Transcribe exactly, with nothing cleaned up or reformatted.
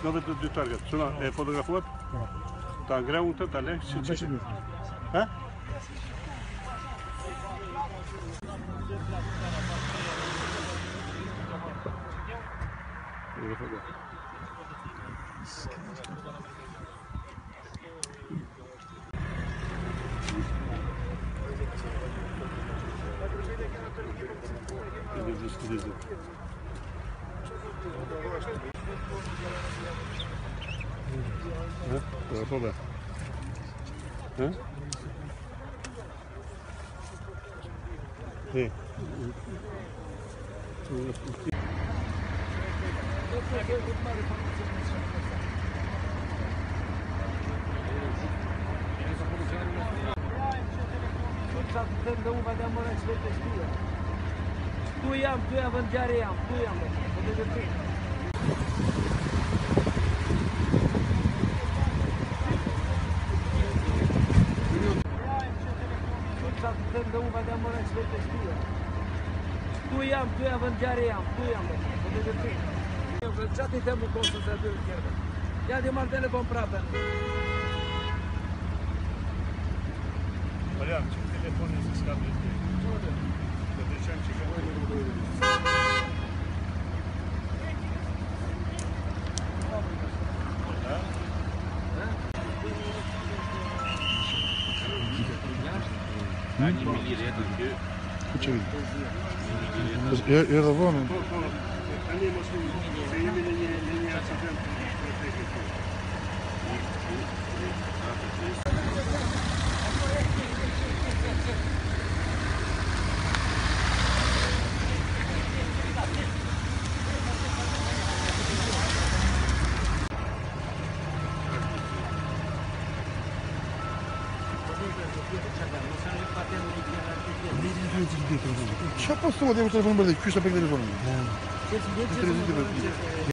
novë të dy target. Çuna e fotografuat? Ta ngreu unë të ta lek si çish. Ha? Hã? Vou ver. Hã? Sim. Tu jam, tu jam vëndjarë jam, tu jam. Tu jam, tu jam vëndjarë jam, tu jam. Qatë i temë u kosë se dy tjerë. Ja di marrë telefon prapë. Mariam, që telefonin se s'ka me të të të të qenë që ka Një milirë e të kjo. Që vitë? E dhe vënë? Po, po, tani mos u se jemi në një në një accident strategjik. Çfarë po thua dhe telefonin bërë? Ky është për telefonin.